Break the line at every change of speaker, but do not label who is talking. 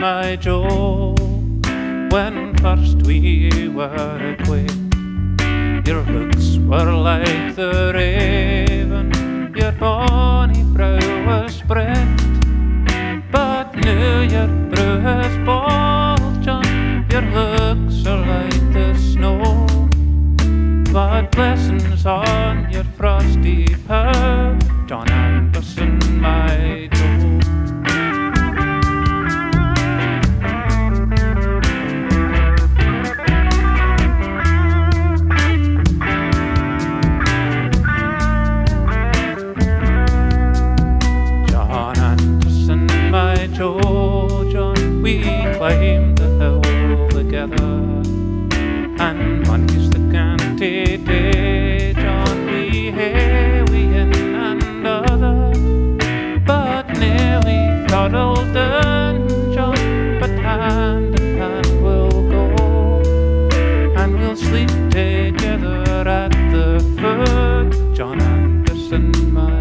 my Joe, when first we were acquainted, your looks were like the raven, your bonny brow was spread, but now your brow is bald, John, your looks are like the snow. But blessings on your frosty pow, John Anderson, my Joe. John Anderson, my Joe, John, we climbed the hill together, and money's the canty day, John, we hae we in and other, but now we cuddle down, John, but hand in hand we'll go, and we'll sleep together at the foot, John Anderson, my